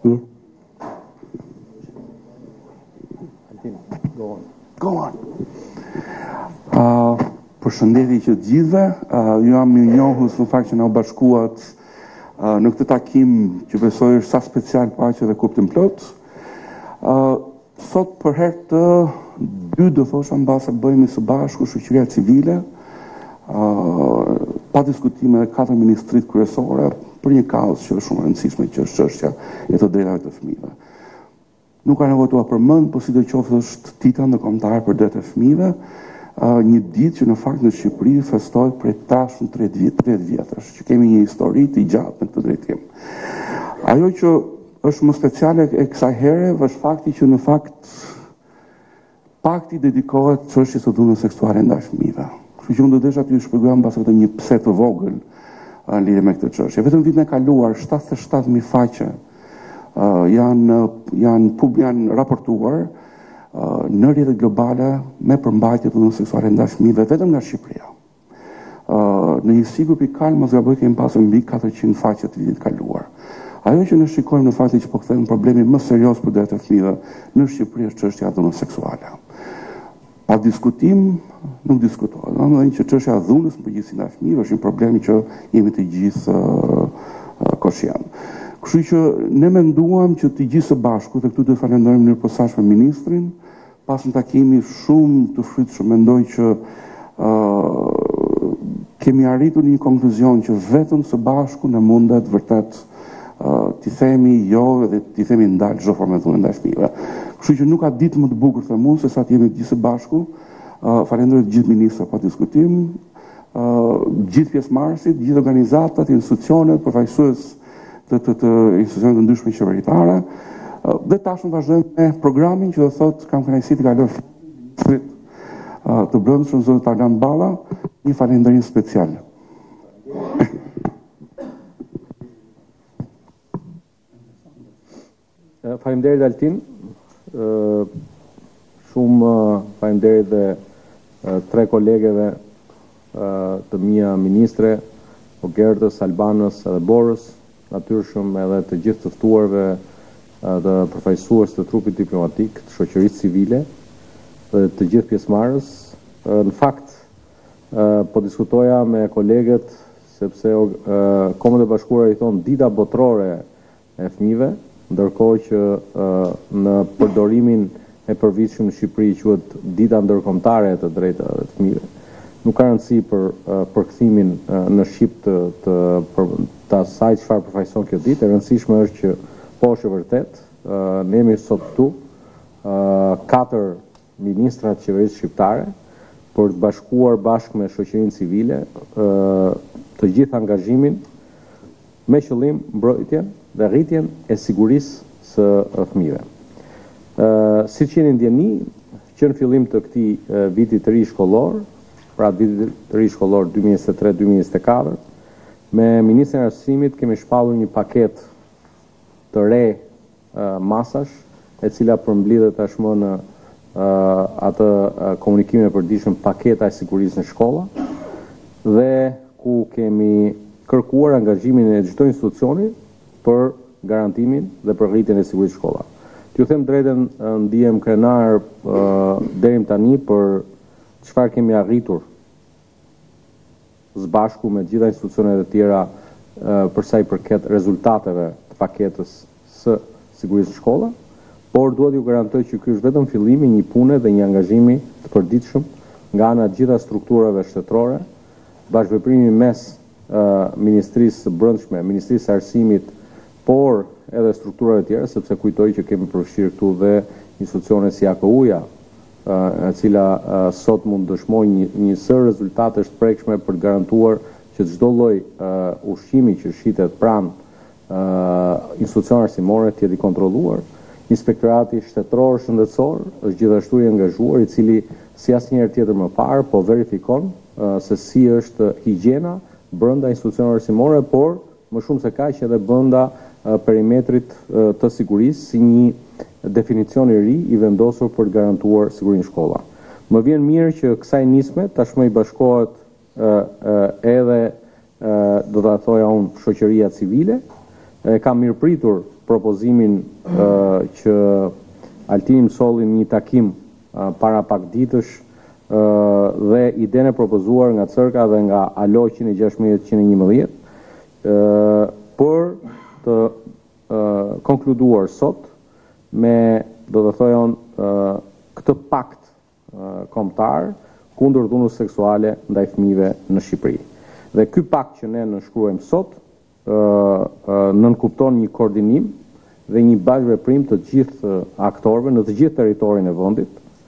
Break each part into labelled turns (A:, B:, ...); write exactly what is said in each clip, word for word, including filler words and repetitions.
A: Mirë.
B: Go on.
A: Go on. Uh, Përshëndetje që të gjithëve, uh, ju jam i njohës në fakt që na u bashkuat uh, në këtë takim që besoj është sa special paqe dhe kuptim plot. Uh, sot për herë të dy do thosha mbase bëhemi së bashku shoqëria civile, uh, pa diskutime dhe katër ministrit kryesore për një kaos që është shumë e rëndësishme, që është çështja e të drejtave të fëmijëve. Nuk ka nevojë t'ua përmend, po sidoqoftë është ditë ndërkombëtare për drejtat e fëmijëve, uh, një ditë që në fakt në Shqipëri festohet prej tashmë tridhjetë vjetësh, që kemi një histori të gjatë në këtë drejtim. Ajo që është më speciale e kësaj here është fakti që në fakt pakti dedikohet çështjes së dhunës seksuale ndaj fëmijëve. Kështu që unë do desha t'ju shpjegoj mbas këtë një pse të vogël në lidhje me këtë çështje. Vetëm vitin e kaluar shtatëdhjetë e shtatë mijë faqe uh, janë janë pub janë raportuar uh, në rrjetet globale me përmbajtje të dhunës seksuale ndaj fëmijëve vetëm nga Shqipëria. Uh, në një sigur pikal mos gaboj kemi pasur mbi katërqind faqe të vitit kaluar. Ajo që ne shikojmë në fakti që po kthejmë problemi më serioz për drejtat e fëmijëve në Shqipëri është çështja e dhunës seksuale. Pa diskutim, nuk diskutohet. Domethënë që çështja e dhunës në përgjithësi ndaj fëmijëve është një problem që jemi të gjithë uh, uh, koshien. Kështu që ne menduam që të gjithë së bashku, dhe këtu do të falenderojmë në mënyrë posaçme ministrin, pas një takimi shumë të frytshëm, mendoj që uh, kemi arritur një konkluzion që vetëm së bashku ne mundet vërtet Uh, t'i themi jo dhe t'i themi ndalë çdo formë dhune ndaj fëmijëve. Kështu që nuk ka ditë më të bukur them unë se sa të jemi të gjithë së bashku. Uh, falenderoj të gjithë ministra pa diskutim, uh, gjithë pjesëmarrësit, gjithë organizatat, institucionet, përfaqësues të të, të institucioneve të ndryshme qeveritare. Uh, dhe tashmë vazhdojmë me programin që do thotë kam kënaqësi të kaloj fjalën uh, të brendshëm zonë Tarlan Balla, një falënderim special.
B: Faleminderit Altin, shumë faleminderit dhe tre kolegeve të mia ministre, Ogertës, Albanës edhe Borës, natyrshëm edhe të gjithë të ftuarve të përfaqësues të trupit diplomatik, të shoqërisë civile dhe të gjithë pjesëmarrës. Në fakt, po diskutoja me kolegët sepse Kombët e Bashkuara i thonë dita botërore e fëmijëve, ndërkohë që uh, në përdorimin e përvitshëm në Shqipëri quhet dita ndërkombëtare e të drejtave të fëmijëve. Nuk ka rëndësi për uh, përkthimin uh, në Shqip të të, për, të asaj çfarë përfaqëson kjo ditë. E rëndësishme është që po është e vërtet, uh, ne jemi sot këtu uh, katër ministra të qeverisë shqiptare për të bashkuar bashkë me shoqërinë civile uh, të gjithë angazhimin me qëllim mbrojtjen dhe rritjen e sigurisë së fëmijëve. Uh, si që jeni ndjeni, që në fillim të këtij uh, viti të ri shkollor, pra vitit të ri shkollor dy mijë e njëzet e tre dy mijë e njëzet e katër, me Ministrin e Arsimit kemi shpallur një paketë të re uh, masash, e cila përmblidhet tashmë në uh, atë uh, komunikimin e përditshëm paketa e sigurisë në shkolla, dhe ku kemi kërkuar angazhimin e çdo institucioni për garantimin dhe për rritjen e sigurisë shkolla. T'ju them drejtën, ndihem krenar uh, deri tani për çfarë kemi arritur së bashku me gjitha institucionet e tjera uh, për sa i përket rezultateve të paketës së sigurisë shkolla, por duhet ju garantoj që ky është vetëm fillimi një pune dhe një angazhimi të përditshëm nga ana të gjitha strukturave shtetërore, bashkëveprimi mes uh, Ministrisë së Brendshme, Ministrisë së Arsimit, por edhe strukturave tjera, sepse kujtoj që kemi përfshirë këtu dhe institucione si A K U-ja, e cila sot mund dëshmoj një, një sër rezultate shprekshme për të garantuar që çdo lloj ushqimi që shitet pranë institucioneve arsimore të jetë i kontrolluar. Inspektorati shtetëror shëndetësor është gjithashtu i angazhuar, i cili si asnjëherë tjetër më parë po verifikon se si është higjiena brenda institucioneve arsimore, por më shumë se kaq edhe brenda perimetrit të sigurisë si një definicion i ri i vendosur për të garantuar sigurinë shkolla. Më vjen mirë që kësaj nisme tashmë i bashkohet edhe do ta thoja unë shoqëria civile, e kam mirëpritur propozimin uh, që Altini më solli një takim uh, para pak ditësh uh, dhe idenë e propozuar nga Cerka dhe nga Alo njëzet e gjashtë njëzet e njëmbëdhjetë uh, për të uh, konkluduar sot me, do të thojon, uh, këtë pakt uh, kombëtar kundër dhunës seksuale ndaj fëmijëve në Shqipëri. Dhe ky pakt që ne nënshkruajmë sot uh, uh, nënkupton një koordinim dhe një bashkëveprim të gjithë aktorëve në të gjithë territorin e vendit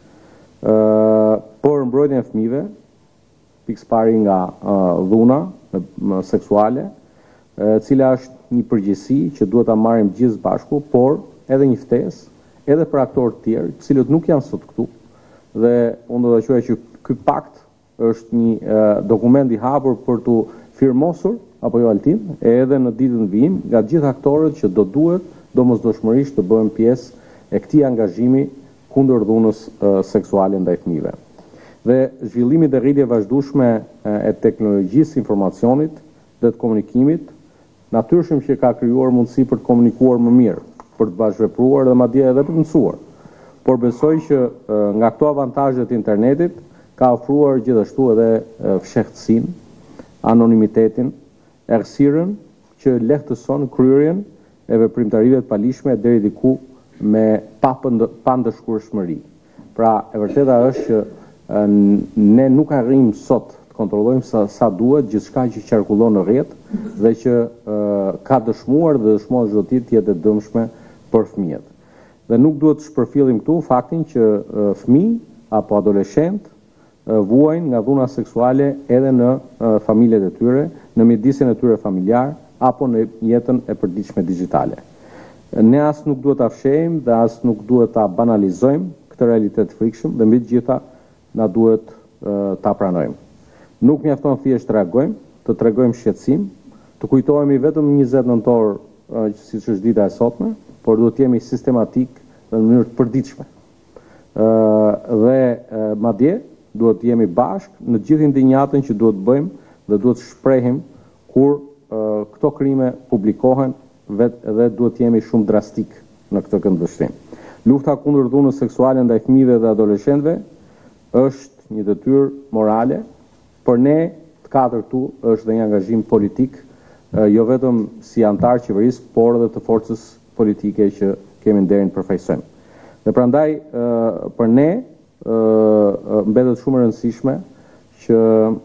B: uh, për mbrojtjen e fëmijëve, pikëpari nga uh, dhuna uh, seksuale, e cila është një përgjegjësi që duhet ta marrim gjithë bashku, por edhe një ftesë edhe për aktorë të tjerë, të cilët nuk janë sot këtu. Dhe unë do të quaj që ky pakt është një uh, dokument i hapur për të firmosur apo jo Altin, edhe në ditën vijim nga gjithë aktorët që do duhet domosdoshmërisht të bëhen pjesë e këtij angazhimi kundër dhunës uh, seksuale ndaj fëmijëve. Dhe zhvillimi dhe rritje vazhdueshme e teknologjisë informacionit dhe të komunikimit, natyrshëm që ka krijuar mundësi për të komunikuar më mirë, për të bashkëvepruar dhe madje edhe për të mësuar. Por besoj që uh, nga këto avantazhe të internetit ka ofruar gjithashtu edhe uh, fshehtësinë, anonimitetin, errësirën që lehtëson kryerjen e veprimtarive të palishme deri diku me pandëshkueshmëri. Pra, e vërteta është që uh, ne nuk arrijmë sot të kontrollojmë sa, sa duhet gjithçka që qarkullon në rrjet dhe që uh, ka dëshmuar dhe dëshmon çdo ditë të jetë e dëmshme për fëmijët. Dhe nuk duhet të shpërfillim këtu faktin që uh, fëmijë apo adoleshent uh, vuajnë nga dhuna seksuale edhe në uh, familjet e tyre, në mjedisin e tyre familjar apo në jetën e përditshme digjitale. Ne as nuk duhet ta fshehim dhe as nuk duhet ta banalizojmë këtë realitet frikshëm dhe mbi të gjitha na duhet uh, ta pranojmë. Nuk mjafton thjesht të reagojmë, të tregojmë shqetësim, të kujtohemi vetëm njëzet nëntor, uh, siç është dita e sotme, por duhet të jemi sistematik dhe në mënyrë të përditshme. Uh, dhe uh, madje duhet të jemi bashkë në gjithë indinjatën që duhet bëjmë dhe duhet të shprehim kur uh, këto krime publikohen vetë dhe duhet të jemi shumë drastik në këtë këndvështrim. Lufta kundër dhunës seksuale ndaj fëmijëve dhe adoleshentëve është një detyrë morale, por ne të katër këtu është dhe një angazhim politik, uh, jo vetëm si antar qeverisë, por edhe të forcës politike që kemi nderin të përfaqësojmë. Dhe prandaj uh, për ne uh, mbetet shumë e rëndësishme që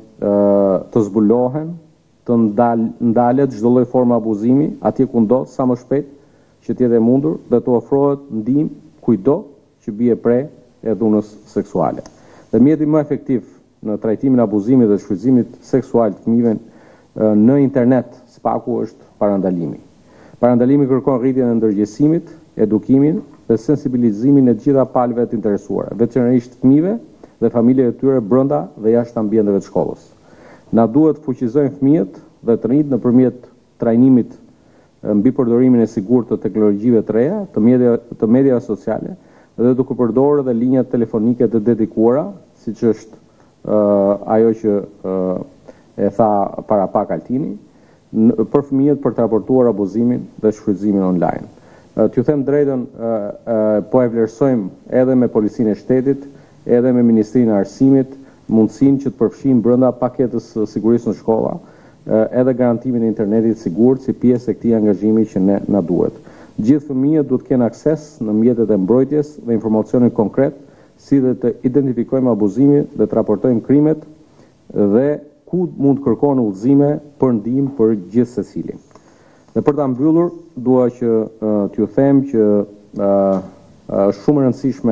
B: uh, të zbulohen, të ndal, ndalet çdo lloj forme abuzimi atje ku ndodh sa më shpejt që të jetë e mundur dhe të ofrohet ndihmë kujdo që bie pre e dhunës seksuale. Dhe mjeti më efektiv në trajtimin e abuzimit dhe shfrytëzimit seksual të fëmijëve në internet spaku është parandalimi. Parandalimi kërkon rritjen e ndërgjegjësimit, edukimin dhe sensibilizimin e gjitha palëve të interesuara, veçanërisht fëmijëve dhe familjeve të tyre brenda dhe jashtë ambienteve të shkollës. Na duhet të fuqizojmë fëmijët dhe të rinjt nëpërmjet trajnimit mbi përdorimin e sigurt të teknologjive të reja, të media të mediave sociale dhe duke përdorur edhe linjat telefonike të dedikuara, siç është uh, ajo që uh, e tha para pak Altini, në, për fëmijët për të raportuar abuzimin dhe shfrytëzimin online. Uh, T'ju them drejtën, uh, uh, po e vlerësojmë edhe me Policinë e Shtetit, edhe me Ministrinë e Arsimit, mundësinë që të përfshijmë brenda paketës së sigurisë në shkolla, edhe garantimin e internetit sigurt si pjesë e këtij angazhimi që ne na duhet. Gjithë fëmijët duhet të kenë akses në mjetet e mbrojtjes dhe informacionin konkret, si dhe të identifikojmë abuzimin dhe të raportojmë krimet dhe ku mund të kërkohen udhëzime për ndihmë për gjithë secilin. Dhe për ta mbyllur, dua që uh, t'ju them që është uh, uh, shumë e rëndësishme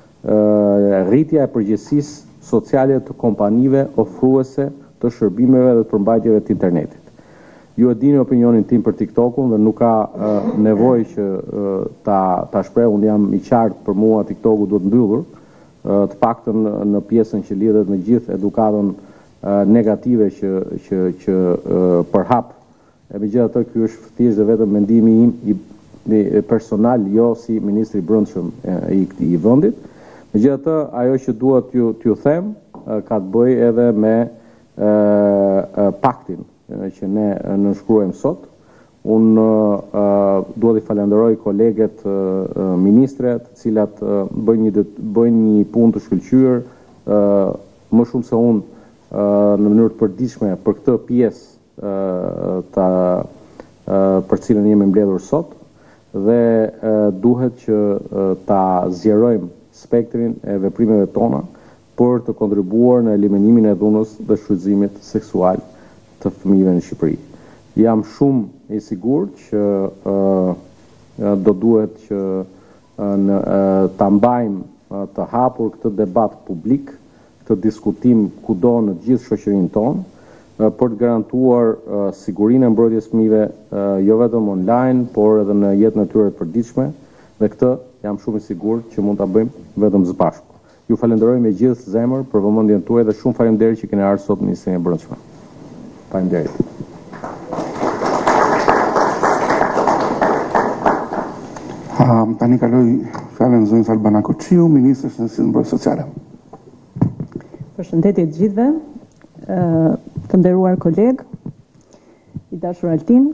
B: uh, rritja e përgjegjësisë sociale të kompanive ofruese të shërbimeve dhe të përmbajtjeve të internetit. Ju e dini opinionin tim për TikTokun dhe nuk ka uh, nevojë që uh, ta, ta shpreh, unë jam i qartë për mua TikToku duhet mbyllur, uh, të paktën në, në pjesën që lidhet me gjithë edukatën uh, negative që, që, që uh, përhap. E megjithatë, ky është thjesht dhe vetëm mendimi im i, i personal, jo si ministri i brendshëm i këtij vendit. Megjithatë, ajo që dua t'ju t'ju them uh, ka të bëjë edhe me uh, uh, paktin uh, që ne uh, nënshkruajmë sot, Unë uh, duhet i falenderoj koleget uh, uh, ministre, të cilat uh, bëjnë një, bëjnë një punë të shkëlqyer, uh, më shumë se unë uh, në mënyrë të përditshme për këtë pjesë uh, ta, uh, për cilën jemi mbledhur sot, dhe uh, duhet që uh, ta zgjerojmë spektrin e veprimeve tona për të kontribuar në eliminimin e dhunës dhe shfrytëzimit seksual të fëmijëve në Shqipëri. Jam shumë i sigurt që uh, do duhet që uh, në, uh, ta mbajmë uh, të hapur këtë debat publik, këtë diskutim kudo në gjithë shoqërinë tonë, uh, për të garantuar uh, sigurinë e mbrojtjes fëmijëve uh, jo vetëm online, por edhe në jetën e tyre të përditshme, dhe këtë jam shumë i sigurt që mund ta bëjmë vetëm së bashku. Ju falenderoj me gjithë zemër për vëmendjen tuaj dhe shumë faleminderit që keni ardhur sot në Ministrinë e Brendshme. Faleminderit.
A: Um, tani kaloj fjalën zonës Albana Koçiu, Ministrës së Mbrojtjes Sociale.
C: Përshëndetje të gjithëve, të nderuar kolegë, i dashur Altin,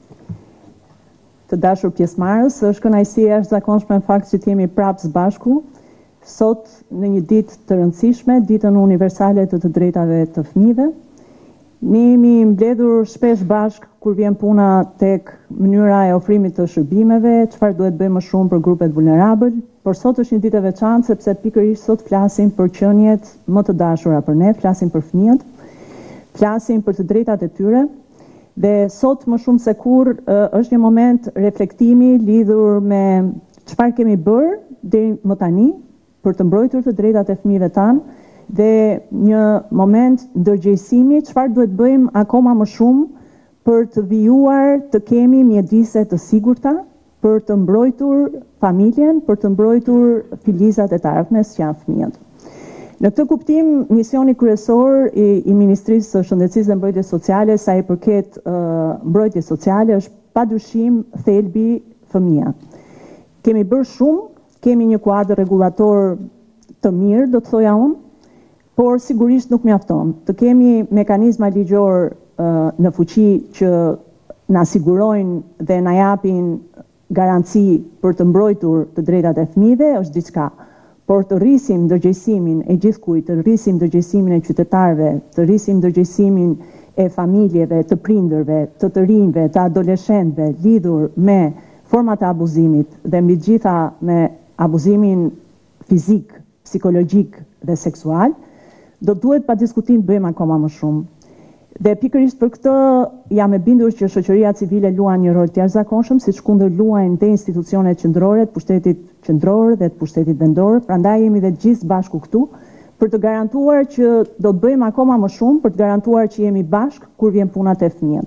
C: të dashur pjesëmarrës, është kënaqësi e jashtëzakonshme në fakt që të jemi prapë së bashku sot në një ditë të rëndësishme, ditën universale të të drejtave të fëmijëve. Ne jemi mbledhur shpesh bashk kur vjen puna tek mënyra e ofrimit të shërbimeve, çfarë duhet bëjmë më shumë për grupet vulnerabël, por sot është një ditë e veçantë sepse pikërisht sot flasim për qenjet më të dashura për ne, flasim për fëmijët, flasim për të drejtat e tyre, dhe sot më shumë se kurrë është një moment reflektimi lidhur me çfarë kemi bërë deri më tani për të mbrojtur të drejtat e fëmijëve tanë, dhe një moment ndërgjegjësimi çfarë duhet bëjmë akoma më shumë për të vijuar të kemi mjedise të sigurta, për të mbrojtur familjen, për të mbrojtur filizat e të ardhmes që janë fëmijët. Në këtë kuptim, misioni kryesor i, i Ministrisë së Shëndetësisë dhe Mbrojtjes Sociale sa i përket uh, mbrojtjes sociale është padyshim thelbi fëmia. Kemi bërë shumë, kemi një kuadër rregullator të mirë, do të thoja unë, por sigurisht nuk mjafton. Të kemi mekanizma ligjor uh, në fuqi që na sigurojnë dhe na japin garanci për të mbrojtur të drejtat e fëmijëve është diçka, por të rrisim ndërgjegjësimin e gjithkujt, të rrisim ndërgjegjësimin e qytetarëve, të rrisim ndërgjegjësimin e familjeve, të prindërve, të të rinjve, të adoleshentëve lidhur me format e abuzimit dhe mbi të gjitha me abuzimin fizik, psikologjik dhe seksual, do duhet pa diskutim të bëjmë akoma më shumë. Dhe pikërisht për këtë jam e bindur që shoqëria civile luan një rol të jashtëzakonshëm, siç kundër luajnë dhe institucionet qendrore të pushtetit qendror dhe të pushtetit vendor, prandaj jemi dhe gjithë bashku këtu për të garantuar që do të bëjmë akoma më shumë, për të garantuar që jemi bashk kur vjen puna te fëmijët.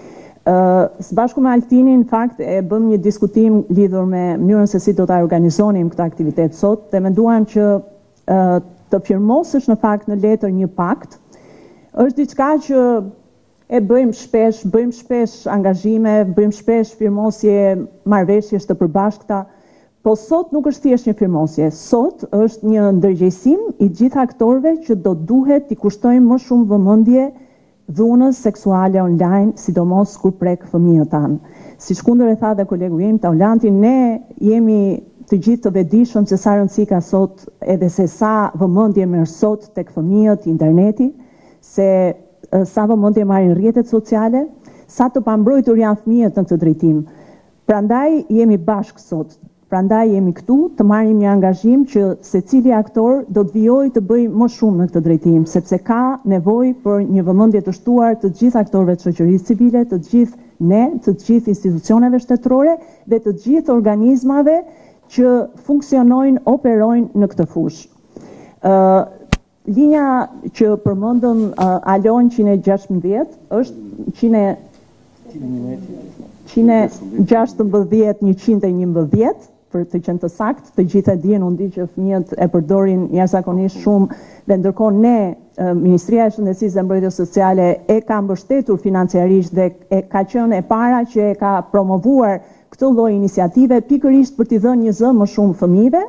C: Uh, së bashku me Altinin, në fakt, e bëm një diskutim lidhur me mënyrën se si do ta organizonim këtë aktivitet sot, dhe menduam që uh, të firmosësh në fakt në letër një pakt, është diçka që e bëjmë shpesh, bëjmë shpesh angazhime, bëjmë shpesh firmosje, marrëveshjes të përbashkëta, po sot nuk është thjesht një firmosje, sot është një ndërgjegjësim i gjithë aktorëve që do duhet t'i kushtojmë më shumë vëmendje dhunës seksuale online, sidomos kur prek fëmijët tanë. Siç kundër e tha dhe kolegu im Taulanti, ne jemi të gjithë të vetëdijshëm se sa rëndësi ka sot edhe se sa vëmendje merr sot tek fëmijët interneti, se sa vëmendje marrin rrjetet sociale, sa të pambrojtur janë fëmijët në këtë drejtim. Prandaj jemi bashkë sot. Prandaj jemi këtu të marrim një angazhim që secili aktor do të vijojë të bëjë më shumë në këtë drejtim, sepse ka nevojë për një vëmendje të shtuar të gjithë aktorëve të shoqërisë civile, të gjithë ne, të gjithë institucioneve shtetërore dhe të gjithë organizmave që funksionojnë, operojnë në këtë fushë. Uh, linja që përmendëm uh, Alon njëqind e gjashtëmbëdhjetë është njëqind e gjashtëmbëdhjetë njëqind e njëmbëdhjetë, për të qenë të saktë, të gjithë e dinë, unë di që fëmijët e përdorin jashtëzakonisht shumë, dhe ndërkohë ne, uh, Ministria e Shëndetësisë dhe Mbrojtjes Sociale e ka mbështetur financiarisht dhe e ka qenë e para që e ka promovuar këtë lloj iniciative pikërisht për t'i dhënë një zë më shumë fëmijëve,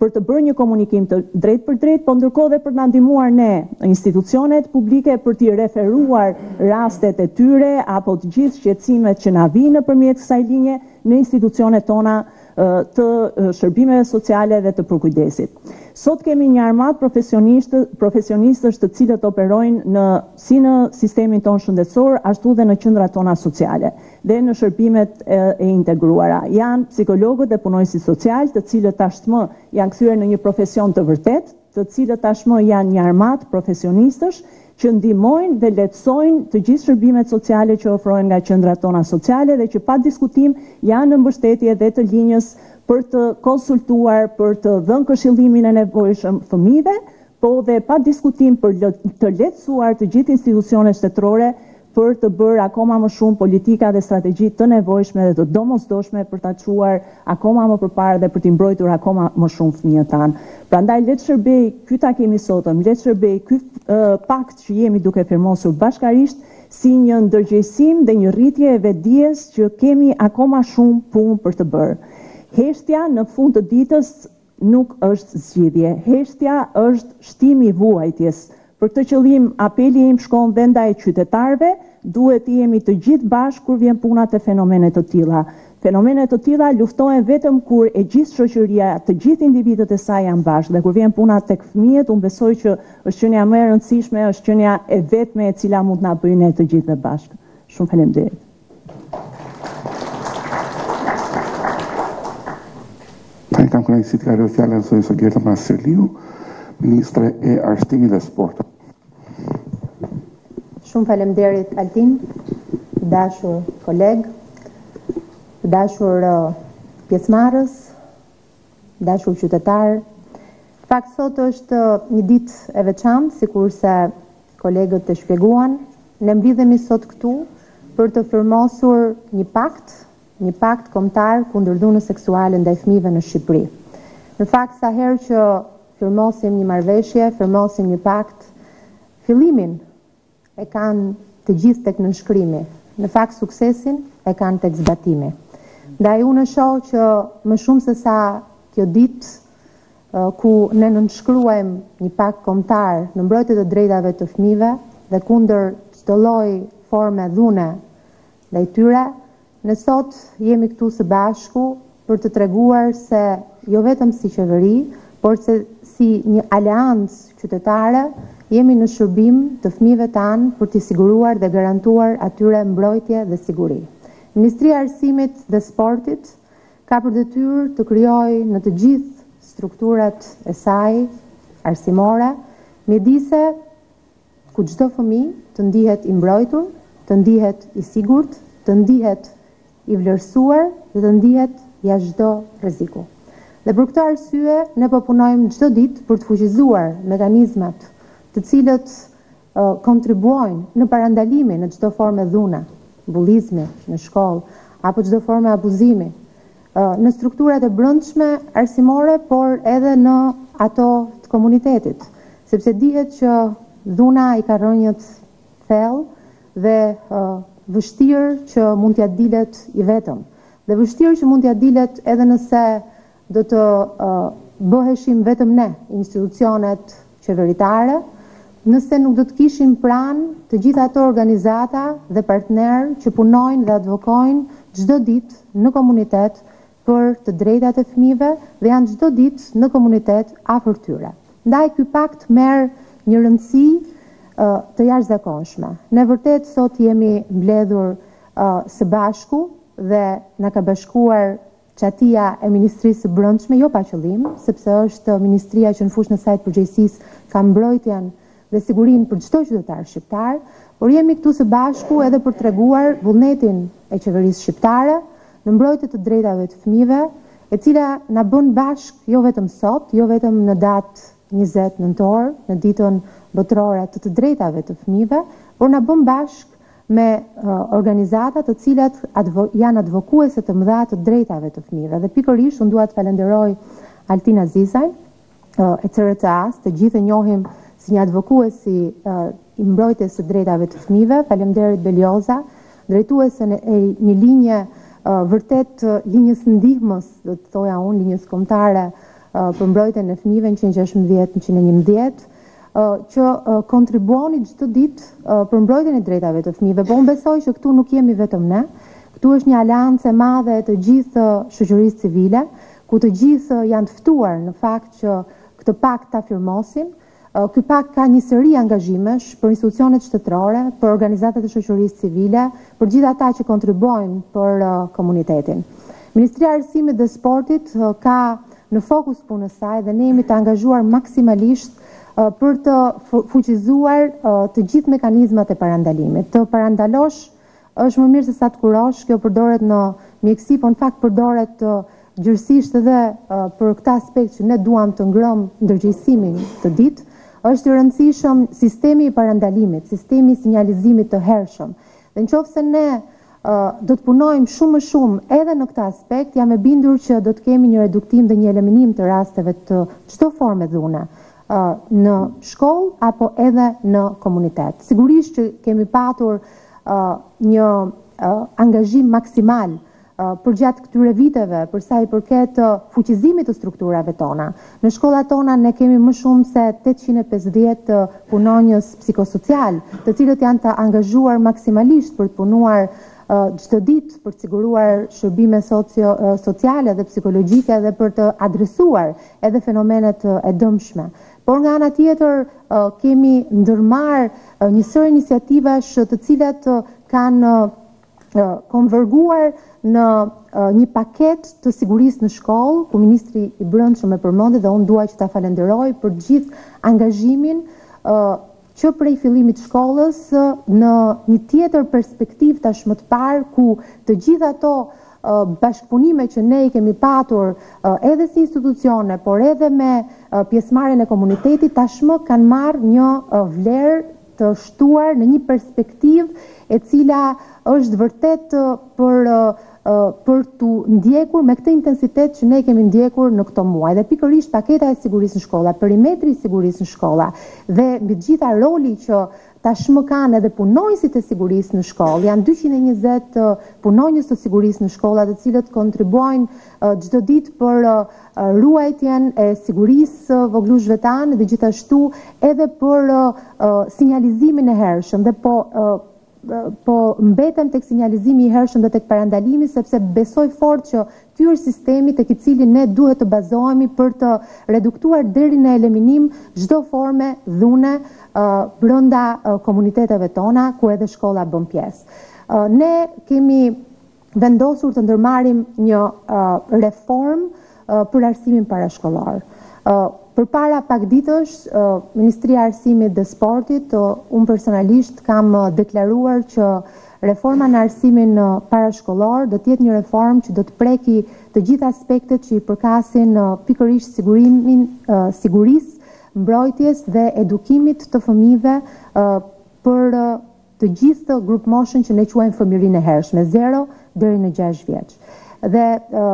C: për të bërë një komunikim të drejt për drejt, po ndërkohë dhe për të na ndihmuar ne, institucionet publike, për t'i referuar rastet e tyre apo të gjithë shqetësimet që na vinë nëpërmjet kësaj linje në institucionet tona të shërbimeve sociale dhe të përkujdesit. Sot kemi një armat profesionistësh të cilët operojnë në, si në sistemin ton shëndetësor, ashtu dhe në qendrat tona sociale dhe në shërbimet e, e integruara. Janë psikologët dhe punonjësit social, të cilët tashmë janë kthyer në një profesion të vërtet, të cilët tashmë janë një armat profesionistësh që ndihmojnë dhe lehtësojnë të gjithë shërbimet sociale që ofrohen nga qendrat tona sociale dhe që pa diskutim janë në mbështetje dhe të linjës për të konsultuar, për të dhënë këshillimin e nevojshëm fëmijëve, po dhe pa diskutim për të lehtësuar të gjithë institucionet shtetërore për të bërë akoma më shumë politika dhe strategji të nevojshme dhe të domosdoshme për ta çuar akoma më përpara dhe për t'i mbrojtur akoma më shumë fëmijët tanë. Prandaj le të shërbej ky takim i sotëm, le të shërbej ky uh, pakt që jemi duke firmosur bashkarisht si një ndërgjegjësim dhe një rritje e vetdijes që kemi akoma shumë punë për të bërë. Heshtja në fund të ditës nuk është zgjidhje. Heshtja është shtimi i vuajtjes. Për këtë qëllim, apeli im shkon dhe ndaj qytetarëve, duhet të jemi të gjithë bashkë kur vjen puna te fenomene të tilla. Fenomene të tilla luftohen vetëm kur e gjithë shoqëria, të gjithë individët e saj janë bashkë. Dhe kur vjen puna tek fëmijët, unë besoj që është qenia më e rëndësishme, është qenia e vetme e cila mund na bëjë ne të gjithë bashkë. Shumë faleminderit.
A: Tani kam kënaqësi të kaloj fjalën së Gerta Marceliu, Ministre e Arsimit dhe Sportit.
D: Shumë faleminderit Altin, të dashur koleg, të dashur uh, pjesëmarrës, të dashur qytetar. Fakt sot është një ditë e veçantë, sikurse kolegët të shpjeguan. Ne mblidhemi sot këtu për të firmosur një pakt, një pakt kombëtar kundër dhunës seksuale ndaj fëmijëve në Shqipëri. Në fakt, sa herë që firmosim një marrëveshje, firmosim një pakt, fillimin e kanë të gjithë tek nënshkrimi. Në fakt, suksesin e kanë tek zbatimi. Ndaj unë shoh që më shumë se sa kjo ditë uh, ku ne nënshkruajmë një pakt kombëtar në mbrojtje të drejtave të fëmijëve dhe kundër çdo lloji forme dhune ndaj tyre, ne sot jemi këtu së bashku për të treguar se jo vetëm si qeveri, por se si një aleancë qytetare jemi në shërbim të fëmijëve tanë për t'i siguruar dhe garantuar atyre mbrojtje dhe siguri. Ministria e Arsimit dhe Sportit ka për detyrë të krijojë në të gjithë strukturat e saj arsimore mjedise ku çdo fëmijë të ndihet i mbrojtur, të ndihet i sigurt, të ndihet i vlerësuar dhe të ndihet jashtë çdo rreziku. Dhe për këtë arsye ne po punojmë çdo ditë për të fuqizuar mekanizmat të cilët uh, kontribuojnë në parandalimin në çdo formë dhune, bullizmi në shkollë apo çdo formë abuzimi, uh, në strukturat e brendshme arsimore, por edhe në ato të komunitetit, sepse dihet që dhuna i ka rënjët thellë dhe uh, vështirë që mund t'ja dilet i vetëm. Dhe vështirë që mund t'ja dilet edhe nëse do të uh, bëheshim vetëm ne, institucionet qeveritare, nëse nuk do të kishim pranë të gjitha ato organizata dhe partnerë që punojnë dhe advokojnë çdo ditë në komunitet për të drejtat e fëmijëve dhe janë çdo ditë në komunitet afër tyre. Ndaj ky pakt merr një rëndësi uh, të jashtëzakonshme. Ne vërtet sot jemi mbledhur uh, së bashku dhe na ka bashkuar çatia e Ministrisë së Brendshme, jo pa qëllim, sepse është ministria që në fushën e saj të përgjegjësisë ka mbrojtjen dhe sigurinë për çdo qytetar shqiptar, por jemi këtu së bashku edhe për treguar vullnetin e qeverisë shqiptare në mbrojtje të drejtave të fëmijëve, e cila na bën bashk jo vetëm sot, jo vetëm në datë njëzet nëntor, në ditën botërore të të drejtave të fëmijëve, por na bën bashk me uh, organizata të cilat advo, janë advokuese të mëdha të drejtave të fëmijëve. Dhe pikërisht unë dua të falenderoj Altin Azizaj, uh, e C R T A-s, të gjithë e njohim si një advokuesi uh, i mbrojtjes së drejtave të fëmijëve, faleminderit Belioza, drejtuesen e një linje uh, vërtet uh, linjës ndihmës, do të thoja unë, linjës kombëtare për mbrojtjen e fëmijëve në njëzet e gjashtëdhjetë në njëzet e njëmbëdhjetë, që kontribuoni çdo ditë për mbrojtjen e drejtave të fëmijëve. Po unë besoj që këtu nuk jemi vetëm ne. Këtu është një aleancë e madhe e të gjithë shoqërisë civile, ku të gjithë janë të ftuar në fakt që këtë pakt ta firmosin. Ky pakt ka një sëri angazhimesh për institucionet shtetërore, për organizatat e shoqërisë civile, për gjithë ata që kontribuojnë për komunitetin. Ministria e Arsimit dhe Sportit ka në fokus punës saj dhe ne jemi të angazhuar maksimalisht për të fuqizuar të gjithë mekanizmat e parandalimit. Të parandalosh është më mirë se sa të kurosh, kjo përdoret në mjeksi, po në fakt përdoret gjërësisht edhe për këtë aspekt që ne duam të ngrëm ndërgjegjësimin të ditë. Është i rëndësishëm sistemi i parandalimit, sistemi i sinjalizimit të hershëm. Dhe nëse ne do të punojmë shumë më shumë edhe në këtë aspekt, jam e bindur që do të kemi një reduktim dhe një eliminim të rasteve të çdo forme dhune në shkollë apo edhe në komunitet. Sigurisht që kemi patur një angazhim maksimal për gjatë këtyre viteve, për sa i përket fuqizimit të strukturave tona. Në shkollat tona ne kemi më shumë se tetëqind e pesëdhjetë punonjës psikosocial, të cilët janë të angazhuar maksimalisht për të punuar çdo ditë për të siguruar shërbime socio, sociale dhe psikologjike dhe për të adresuar edhe fenomenet e dëmshme. Por nga ana tjetër kemi ndërmarr një sër iniciativash të cilat kanë konverguar në një paket të sigurisë në shkollë, ku Ministri i Brendshëm e përmendi dhe unë dua që ta falenderoj për gjithë angazhimin që prej fillimit të shkollës në një tjetër perspektivë tashmë të parë, ku të gjithë ato bashkëpunime që ne i kemi patur edhe si institucione, por edhe me pjesëmarrjen e komunitetit, tashmë kanë marrë një vlerë të shtuar në një perspektivë e cila është vërtet për për të ndjekur me këtë intensitet që ne kemi ndjekur në këto muaj. Dhe pikërisht paketa e sigurisë në shkolla, perimetri i sigurisë në shkolla dhe mbi të gjitha roli që tashmë kanë edhe punonjësit e sigurisë në shkollë. Janë dyqind e njëzet punonjës të sigurisë në shkolla, të cilët kontribuojnë çdo ditë për ruajtjen e sigurisë voglushëve tanë dhe gjithashtu edhe për sinjalizimin e hershëm dhe po po mbetem tek sinjalizimi i hershëm dhe tek parandalimi, sepse besoj fort që ky është sistemi tek i cili ne duhet të bazohemi për të reduktuar deri në eliminim çdo forme dhune brenda komuniteteve tona, ku edhe shkolla bën pjesë. Ne kemi vendosur të ndërmarrim një reformë për arsimin parashkollor. Përpara pak ditësh, Ministria e Arsimit dhe Sportit, unë personalisht kam deklaruar që reforma në arsimin parashkollor do të jetë një reformë që do të preki të gjitha aspektet që i përkasin pikërisht sigurimin, sigurisë, mbrojtjes dhe edukimit të fëmijëve për të gjithë grup moshën që ne quajmë fëmijërinë e hershme, zero deri në gjashtë vjeç. Dhe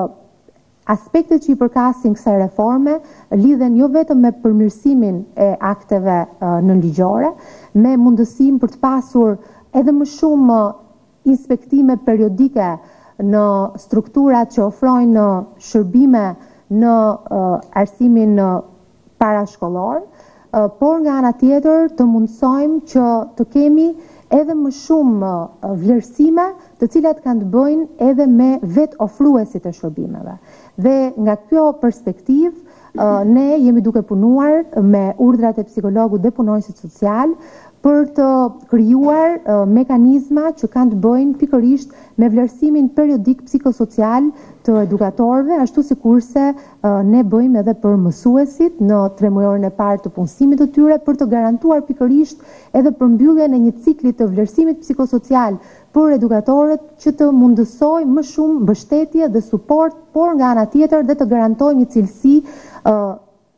D: aspektet që i përkasin kësaj reforme lidhen jo vetëm me përmirësimin e akteve nënligjore, me mundësinë për të pasur edhe më shumë inspektime periodike në strukturat që ofrojnë shërbime në arsimin parashkollor, por nga ana tjetër të mundsojmë që të kemi edhe më shumë vlerësime të cilat kanë të bëjnë edhe me vetë ofruesit e shërbimeve. Dhe nga kjo perspektivë, ne jemi duke punuar me urdhrat e psikologut dhe punonjësit social për të krijuar mekanizma që kanë të bëjnë pikërisht me vlerësimin periodik psikosocial të edukatorëve, ashtu sikurse ne bëjmë edhe për mësuesit në tremujorin e parë të punësimit të tyre, për të garantuar pikërisht edhe përmbylljen e një cikli të vlerësimit psikosocial për edukatorët që të mundësoj më shumë mbështetje dhe suport, por nga ana tjetër dhe të garantoj një cilësi uh,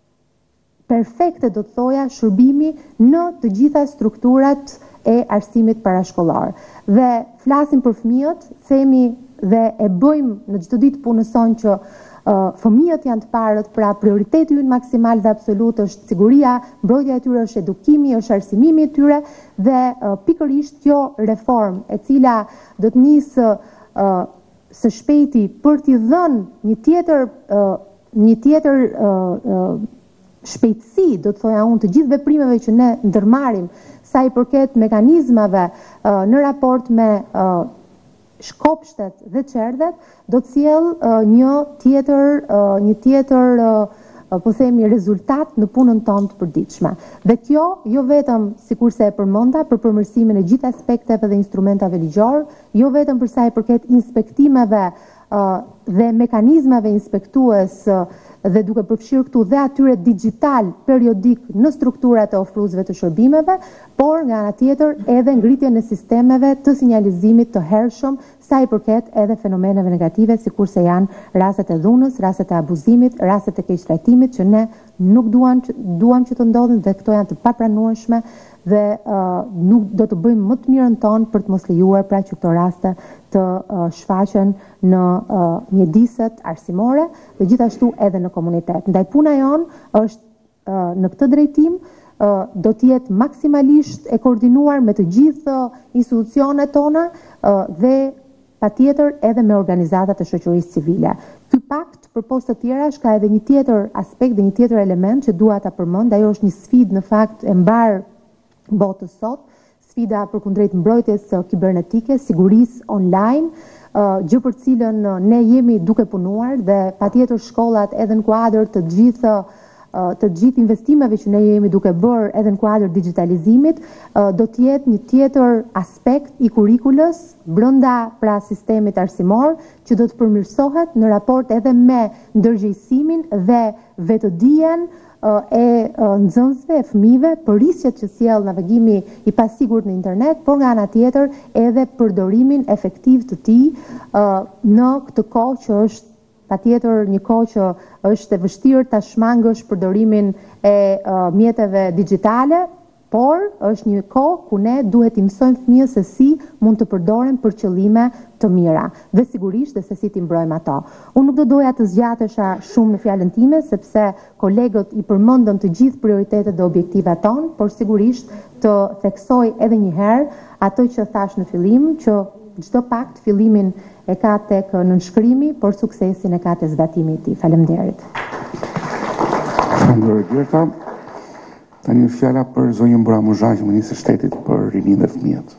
D: perfekte, do të thoja, shërbimi në të gjitha strukturat e arsimit parashkollor. Dhe flasim për fëmijët, themi dhe e bëjmë në çdo ditë punës sonë që uh, fëmijët janë të parët, pra prioriteti ynë maksimal dhe absolut është siguria, mbrojtja e tyre është edukimi, është arsimimi i tyre dhe uh, pikërisht kjo reformë e cila do të nisë uh, së shpejti për t'i dhënë një tjetër uh, një tjetër uh, uh, shpejtësi, do të thoja unë, të gjithë veprimeve që ne ndërmarrim sa i përket mekanizmave uh, në raport me uh, shkopshtet dhe çerdhet, do të sjell uh, një tjetër uh, një tjetër uh, po themi rezultat në punën tonë të përditshme. Dhe kjo jo vetëm sikurse e përmenda për përmirësimin e gjithë aspekteve dhe instrumentave ligjor, jo vetëm për sa i përket inspektimeve uh, dhe mekanizmave inspektues uh, dhe duke përfshirë këtu dhe atyre digital periodik në strukturat e ofruesve të shërbimeve, por nga ana tjetër edhe ngritjen e sistemeve të sinjalizimit të hershëm sa i përket edhe fenomeneve negative, sikurse janë rastet e dhunës, rastet e abuzimit, rastet e keqtrajtimit që ne nuk duam duam që të ndodhin dhe këto janë të papranueshme dhe uh, nuk do të bëjmë më të mirën tonë për të mos lejuar pra që këto raste të uh, shfaqen në uh, mjediset arsimore dhe gjithashtu edhe në komunitet. Ndaj puna jonë është uh, në këtë drejtim uh, do të jetë maksimalisht e koordinuar me të gjithë uh, institucionet tona uh, dhe patjetër edhe me organizatat e shoqërisë civile. Ky pakt përposhtë të tjerash ka edhe një tjetër aspekt dhe një tjetër element që dua ta përmend, ajo është një sfidë në fakt e mbar botës sot, sfida përkundrejt mbrojtjes kibernetike, sigurisë online, gjë për cilën ne jemi duke punuar dhe patjetër shkollat edhe në kuadër të gjithë të gjithë investimeve që ne jemi duke bërë edhe në kuadër digitalizimit, do të jetë një tjetër aspekt i kurikulës brenda pra sistemit arsimor që do të përmirësohet në raport edhe me ndërgjegjësimin dhe vetëdijen e nxënësve, e fëmijëve, për risqet që sjell navigimi i pasigurt në internet, por nga ana tjetër edhe përdorimin efektiv të tij në këtë kohë që është patjetër një kohë që është e vështirë ta shmangësh përdorimin e uh, mjeteve digjitale, por është një kohë ku ne duhet i mësojmë fëmijës se si mund të përdoren për qëllime të mira dhe sigurisht dhe se si t'i mbrojmë ato. Unë nuk do doja të zgjatesha shumë në fjalën time sepse kolegët i përmendën të gjithë prioritetet dhe objektivat tonë, por sigurisht të theksoj edhe një herë ato që thash në fillim, që çdo pakt fillimin e ka tek nënshkrimi, por suksesin e ka te zbatimi i tij. Faleminderit.
A: Faleminderit Gerta. Tani fjala për zonjën Bura Muzhaqi, Ministri i Shtetit për Rininë dhe Fëmijët.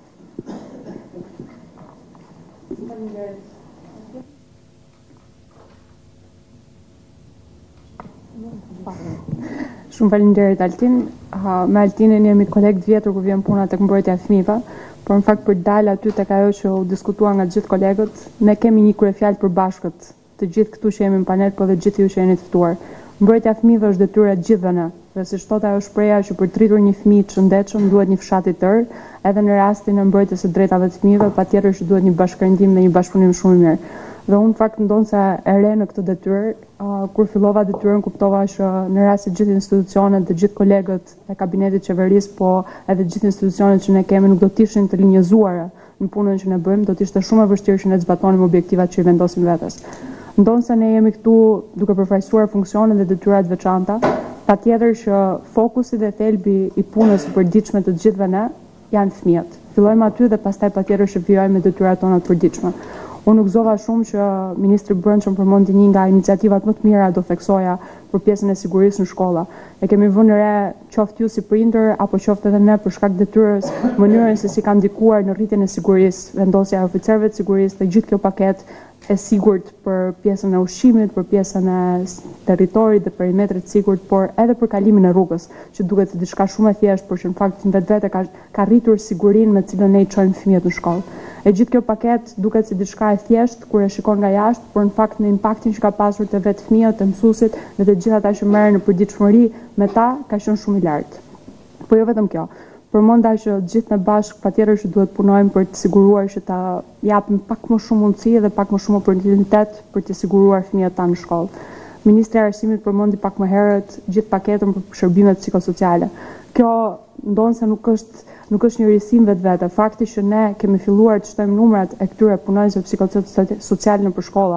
E: Shumë faleminderit Altin. Me Altinin jemi kolegë të vjetër kur vjen puna tek mbrojtja e fëmijëve. Por në fakt për dalë aty tek ajo që u diskutua nga gjithë kolegët, ne kemi një kryefjalë përbashkët, të gjithë këtu që jemi në panel, por dhe gjithë ju që jeni të ftuar. Mbrojtja e fëmijëve është detyrë e gjithëve ne, dhe siç thotë ajo shpreha që për të rritur një fëmijë të shëndetshëm duhet një fshat i tërë, edhe në rastin e mbrojtjes së drejtave të fëmijëve, patjetër që duhet një bashkërendim dhe një bashkëpunim shumë i mirë. Dhe unë fakt ndonë se e re në këtë detyrë, uh, kur fillova detyrën kuptova që në rast se gjithë institucionet dhe gjithë kolegët e kabinetit qeverisë, po edhe gjithë institucionet që ne kemi nuk do të ishin të linjëzuara në punën që ne bëjmë, do të ishte shumë e vështirë që ne të zbatonim objektivat që i vendosim vetes. Ndonë se ne jemi këtu duke përfaqësuar funksionet dhe detyrat veçanta, patjetër që fokusi dhe thelbi i punës së përditshme të gjithëve ne janë fëmijët. Fillojmë aty dhe pastaj patjetër që vijojmë me detyrat tona të përditshme. Unë nuk gëzova shumë që Ministri Brendshëm përmendi një nga iniciativat më të mira do theksoja për pjesën e sigurisë në shkolla. E kemi vënë re qoftë ju si prindër apo qoftë edhe ne për shkak detyrës mënyrën se si ka ndikuar në rritjen e sigurisë, vendosja e oficerëve të sigurisë dhe gjithë kjo paketë e sigurt për pjesën e ushqimit, për pjesën e territorit dhe perimetrit sigurt, por edhe për kalimin e rrugës, që duket se diçka shumë e thjeshtë, por që në fakt vetvete ka ka rritur sigurinë me cilën ne i çojmë fëmijët në shkollë. E gjithë kjo paket duket si diçka e thjeshtë kur e shikon nga jashtë, por në fakt në impaktin që ka pasur te vetë fëmijët, te mësuesit dhe te gjithë ata që merren në përditshmëri me ta ka qenë shumë i lartë. Po jo vetëm kjo. Përmenda që gjithë ne bashkë patjetër që duhet punojmë për të siguruar që ta japim pak më shumë mundësi dhe pak më shumë oportunitet për të siguruar fëmijët tanë në shkollë. Ministri i Arsimit përmendi pak më herët gjithë paketën për shërbimet psikosociale. Kjo ndonë se nuk është nuk është një risim vetvete. Fakti që ne kemi filluar të shtojmë numrat e këtyre punonjësve psikosocial në për shkolla,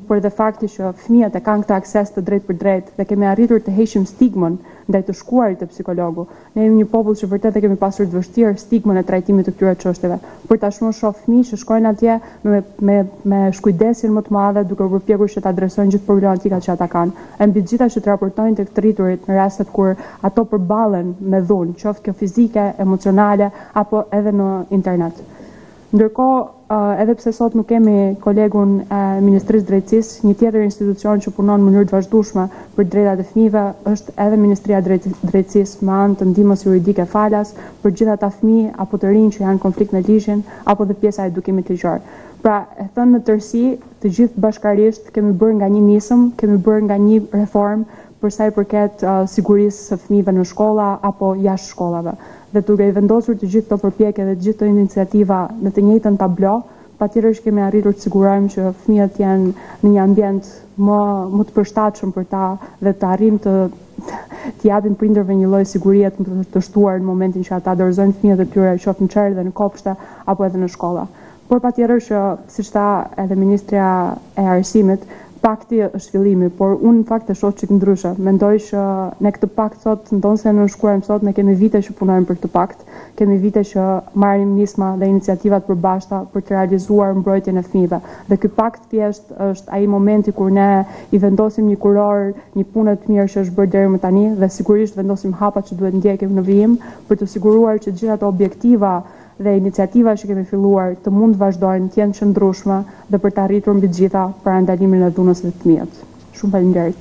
E: por edhe fakti që fëmijët e kanë këtë akses të drejt për drejt dhe kemi arritur të heqim stigmën ndaj të shkuarit të psikologu. Ne jemi një popull që vërtet e kemi pasur të vështirë stigmën e trajtimit të këtyre çështjeve. Për tashmë shoh fëmijë që shkojnë atje me me me shkujdesin më të madhe duke u përpjekur që të adresojnë gjithë problematikat që ata kanë. E mbi të gjitha që të raportojnë tek të rriturit në rastet kur ato përballen me dhunë, qoftë kjo fizike, emocionale apo edhe në internet. Ndërkohë, uh, edhe pse sot nuk kemi kolegun e Ministrisë Drejtësisë, një tjetër institucion që punon në mënyrë të vazhdueshme për drejtat e fëmijëve është edhe Ministria e Drejtësisë me anë të ndihmës juridike falas për gjithë ata fëmijë apo të rinj që janë në konflikt me ligjin apo dhe pjesa e edukimit ligjor. Pra, e thënë në tërësi, të gjithë bashkarisht kemi bërë nga një nisëm, kemi bërë nga një reformë për sa i përket uh, sigurisë së fëmijëve në shkolla apo jashtë shkollave. Dhe duke i vendosur të gjithë këto përpjekje dhe të gjithë këto iniciativa në të njëjtën tablo, patjetërisht kemi arritur të sigurojmë që fëmijët janë në një ambient më më të përshtatshëm për ta dhe të arrijmë të të japim prindërve një lloj sigurie të të shtuar në momentin që ata dorëzojnë fëmijët e tyre qoftë në çerë dhe në kopshte apo edhe në shkolla. Por patjetër që, siç tha edhe Ministria e Arsimit, pakti është fillimi, por unë në fakt e shoh çik ndryshe. Mendoj që ne këtë pakt sot, ndonse në shkruajmë sot, ne kemi vite që punojmë për këtë pakt, kemi vite që marrim nisma dhe iniciativat përbashkëta për të realizuar mbrojtjen e fëmijëve. Dhe ky pakt thjesht është ai momenti kur ne i vendosim një kuror, një punë të mirë që është bërë deri më tani dhe sigurisht vendosim hapat që duhet ndjekim në vijim për të siguruar që gjithë ato objektiva dhe iniciativa që kemi filluar të mund të vazhdojnë, të jenë qëndrueshme dhe për të arritur mbi të gjitha parandalimin e dhunës dhe të fëmijët. Shumë faleminderit.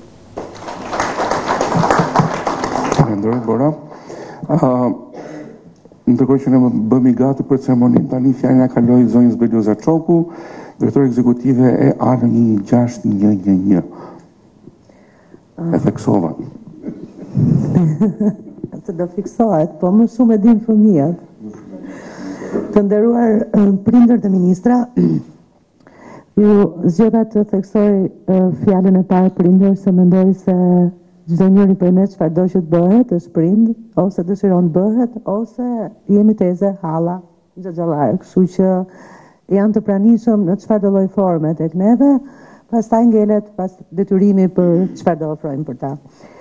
A: Faleminderit Bora. Uh, Ndërkohë që ne bëmi gati për ceremoninë, tani fjalën e kaloj zonjës Belioza Çoku, drejtore ekzekutive e A N një gjashtë një një një. E theksova.
F: Se do fiksohet, po më shumë e din fëmijët. Të nderuar prindër të ministra, ju zgjodha të theksoj fjalën e parë prindër se mendoj se çdo njeri prej ne çfarëdo që të bëhet është prind, ose dëshiron të bëhet, ose jemi teze halla xhaxhallar, kështu që janë të pranishëm në çfarëdo lloj forme tek neve, pastaj ngelet pas detyrimi për çfarëdo ofrojmë për ta.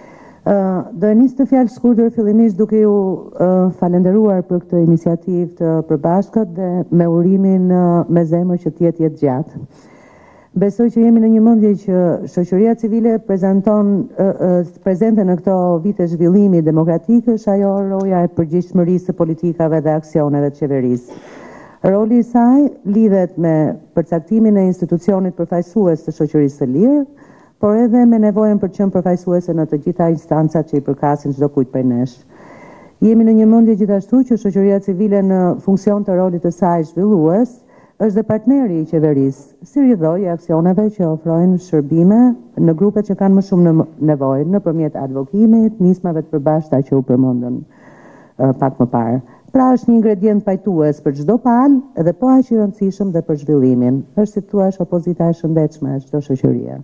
F: Uh, do e nis të fjalë shkurtër fillimisht duke ju uh, falenderuar për këtë iniciativë të përbashkët dhe me urimin uh, me zemër që të jetë jetë gjatë. Besoj që jemi në një mendje që shoqëria civile prezanton uh, uh, prezente në këto vite zhvillimi demokratik është ajo roja e përgjegjshmërisë së politikave dhe aksioneve të qeverisë. Roli i saj lidhet me përcaktimin e institucionit përfaqësues të shoqërisë së lirë, por edhe me nevojën për të qenë përfaqësuese në të gjitha instancat që i përkasin çdo kujt prej nesh. Jemi në një mendje gjithashtu që shoqëria civile në funksion të rolit të saj zhvillues është dhe partneri i qeverisë, si rrjedhoi e aksioneve që ofrojnë shërbime në grupet që kanë më shumë nevojë nëpërmjet advokimit, nismave të përbashkëta që u përmendën uh, pak më parë. Pra është një ingredient pajtues për çdo palë dhe po aq i rëndësishëm dhe për zhvillimin. Është si thua opozita e shëndetshme e çdo shoqërie.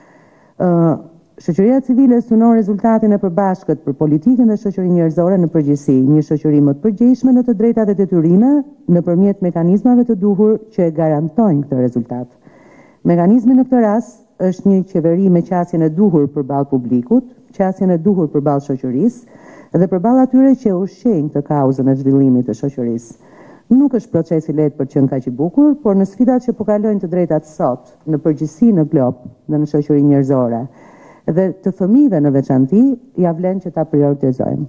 F: Uh, shoqëria civile synon rezultatin e përbashkët për politikën dhe shoqërinë njerëzore në përgjithësi, një shoqëri më të përgjegjshme në të drejtat dhe detyrime nëpërmjet mekanizmave të duhur që e garantojnë këtë rezultat. Mekanizmi në këtë rast është një qeveri me qasjen e duhur përballë publikut, qasjen e duhur përballë shoqërisë dhe përballë atyre që ushqejnë këtë kauzën e zhvillimit të shoqërisë. Nuk është proces i lehtë për të qenë kaq i bukur, por në sfidat që po kalojnë të drejtat sot, në përgjithësi në glob dhe në shoqërinë njerëzore, dhe të fëmijëve në veçanti, ja vlen që ta prioritizojmë.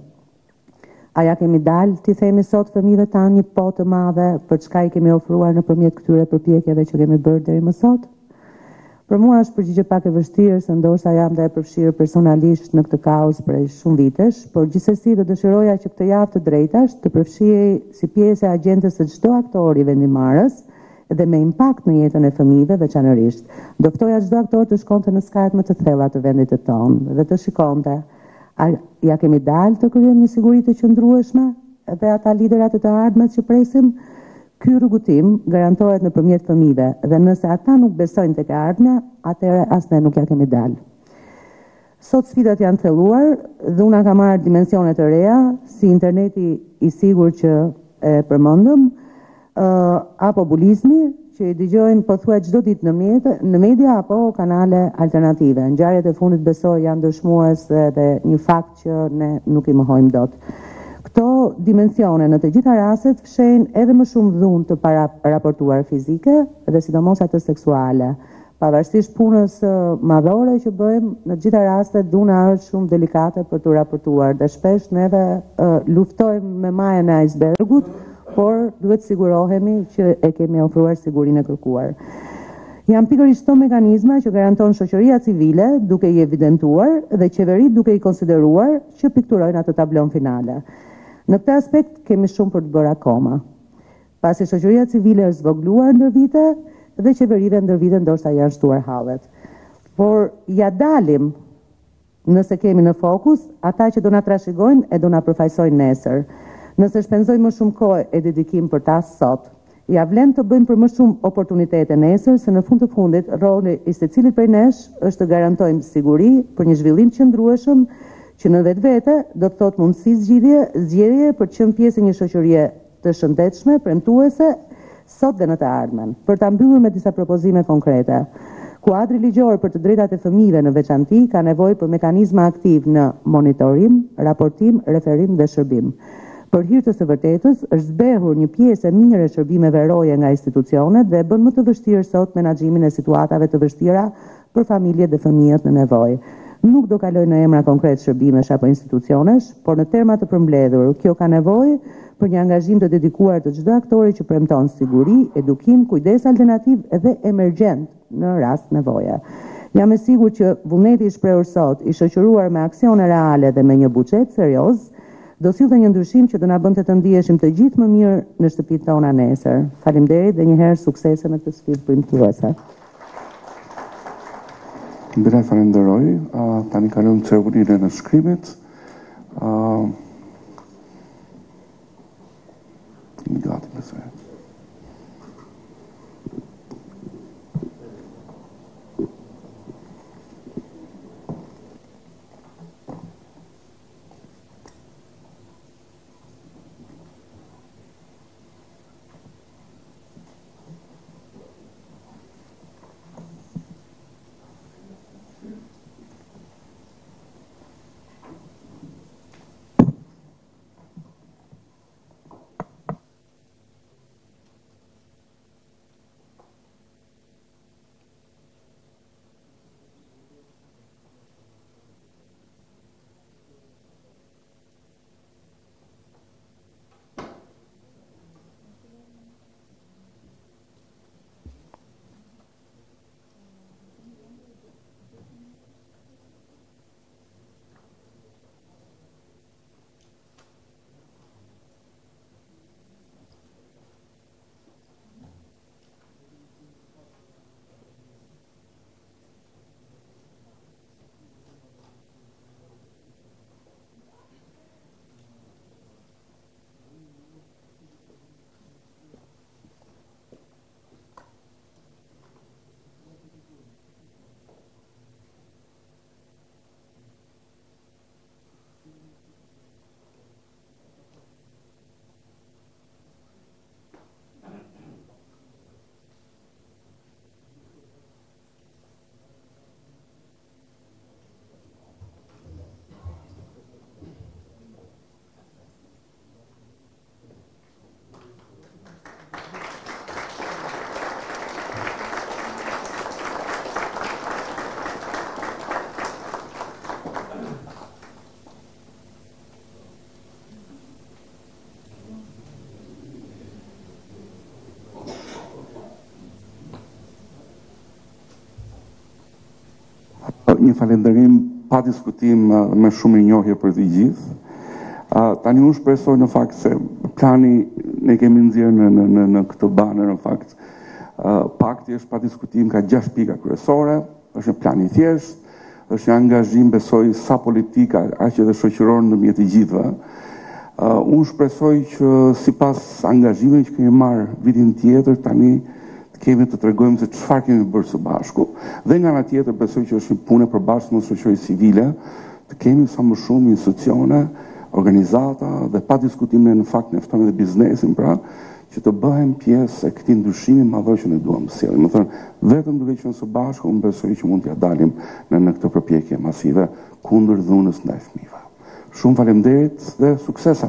F: A ja kemi dalë, ti themi sot fëmijëve tanë një po të madhe për çka i kemi ofruar nëpërmjet këtyre përpjekjeve që kemi bërë deri më sot? Për mua është përgjigje pak e vështirë, se ndoshta jam dhe e përfshirë personalisht në këtë kauzë prej shumë vitesh, por gjithsesi do dëshiroja që këtë javë të drejtash të përfshihej si pjesë e agjendës së çdo aktori vendimarrës dhe me impakt në jetën e fëmijëve veçanërisht. Do ftoja çdo aktor të shkonte në skajet më të thella të vendit të tonë dhe të shikonte, a ja kemi dalë të krijojmë një siguri të qëndrueshme dhe ata liderat e të ardhmet që presim? Ky rrugëtim garantohet nëpërmjet fëmijëve dhe nëse ata nuk besojnë tek e ardhmja, atëherë as ne nuk ja kemi dalë. Sot sfidat janë thelluar dhe una ka marrë dimensione të reja, si interneti i sigurt që e përmendëm, uh, apo bulizmi, që i dëgjojmë pothuajse çdo ditë në media, në media apo kanale alternative. Ngjarjet e fundit besoj janë dëshmuese dhe një fakt që ne nuk i mohojmë dot. Këto dimensione në të gjitha rastet fshehin edhe më shumë dhunë të para raportuar fizike dhe sidomos atë seksuale. Pavarësisht punës madhore që bëjmë, në të gjitha rastet dhuna është shumë delikate për të raportuar dhe shpesh neve uh, luftojmë me majën e icebergut, por duhet sigurohemi që e kemi ofruar sigurinë e kërkuar. Janë pikërisht këto mekanizma që garanton shoqëria civile duke i evidentuar dhe qeverit duke i konsideruar që pikturojnë atë tablon finale. Në këtë aspekt kemi shumë për të bërë akoma. Pasi shoqëria civile është zvogluar ndër vite dhe qeverive ndër vite ndoshta janë shtuar hallet. Por ja dalim nëse kemi në fokus ata që do na trashëgojnë e do na përfaqësojnë nesër. Nëse shpenzojmë më shumë kohë e dedikim për ta sot, ja vlen të bëjmë për më shumë oportunitete nesër, se në fund të fundit roli i secilit prej nesh është të garantojmë siguri për një zhvillim qëndrueshëm që në vetvete do të thotë mundësi zgjidhje, zgjedhje për të qenë pjesë e një shoqërie të shëndetshme, premtuese sot dhe në të ardhmen. Për ta mbyllur me disa propozime konkrete. Kuadri ligjor për të drejtat e fëmijëve në veçanti ka nevojë për mekanizma aktiv në monitorim, raportim, referim dhe shërbim. Për hir të së vërtetës, është zbehur një pjesë e mirë e shërbimeve roje nga institucionet dhe bën më të vështirë sot menaxhimin e situatave të vështira për familjet dhe fëmijët në nevojë. Nuk do kaloj në emra konkret shërbimesh apo institucionesh, por në terma të përmbledhur, kjo ka nevojë për një angazhim të dedikuar të çdo aktori që premton siguri, edukim, kujdes alternativ dhe emergjent në rast nevoje. Jam e sigurt që vullneti i shprehur sot, i shoqëruar me aksione reale dhe me një buxhet serioz, do sillte një ndryshim që do na bënte të ndiheshim të gjithë më mirë në shtëpitë tona nesër. Faleminderit dhe një herë suksese me këtë sfidë premtuese.
A: Mbira falenderoj, uh, tani kalojmë ceremoninë e shkrimit. Uh, Gati besoj. Një falenderim pa diskutim me shumë rinjohje për të gjithë. Uh, tani unë shpresoj në fakt se plani ne kemi nxjerrë në, në, në, në këtë banë në fakt. Uh, pakti është pa diskutim, ka gjashtë pika kryesore, është një plan i thjeshtë, është një angazhim besoj sa politika, aq edhe shoqëror ndërmjet të gjithëve. Uh, unë shpresoj që sipas angazhimeve që kemi marrë vitin tjetër, tani kemi të tregojmë se çfarë kemi bërë së bashku dhe nga ana tjetër besoj që është një punë e përbashkët me shoqërinë civile, të kemi sa më shumë institucione, organizata dhe pa diskutim ne në fakt ne ftojmë edhe biznesin pra që të bëhem pjesë e këtij ndryshimi madhor që ne duam të sjellim. Do thënë, vetëm duke qenë së bashku, unë besoj që mund t'ja dalim në, në këtë përpjekje masive kundër dhunës ndaj fëmijëve. Shumë faleminderit dhe suksesa.